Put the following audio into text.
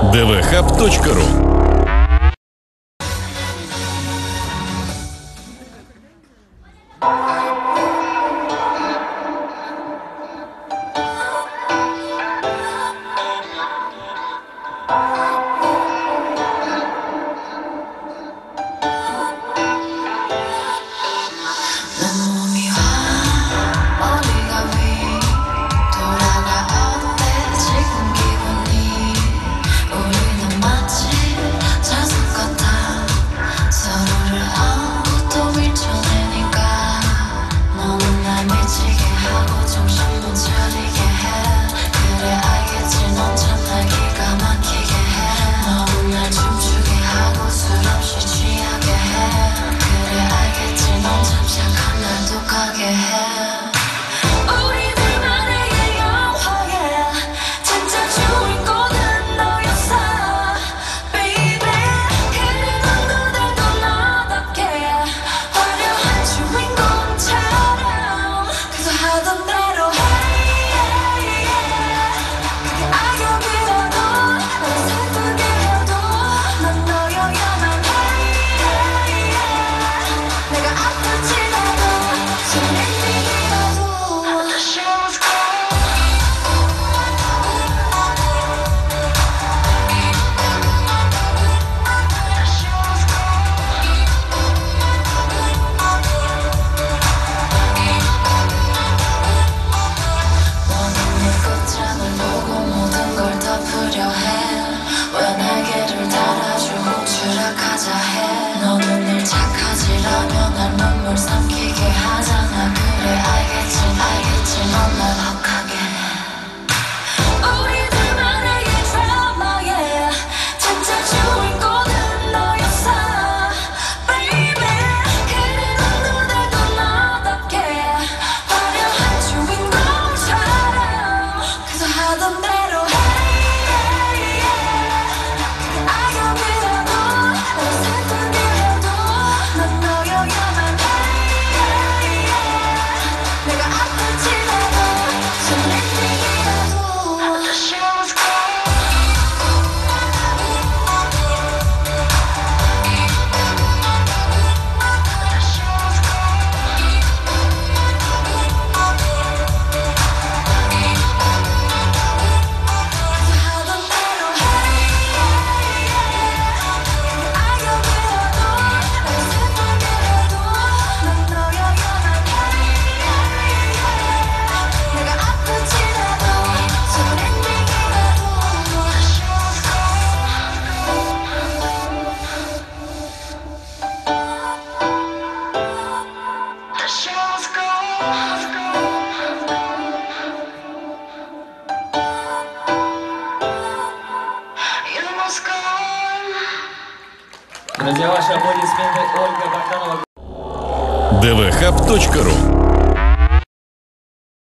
dvhub.ru. 너는 늘 착하지라면 날 눈물 삼키게 하잖아. 그래 알겠지 넌 날 혹하게 해. 우리들만의 이 드라마에 진짜 주인공은 너였어 baby. 그래 넌 그대도 너답게 화려한 주인공처럼 그저 하던 대로 해. Друзья, ваши аплодисменты, Ольга Богданова. dvhub.ru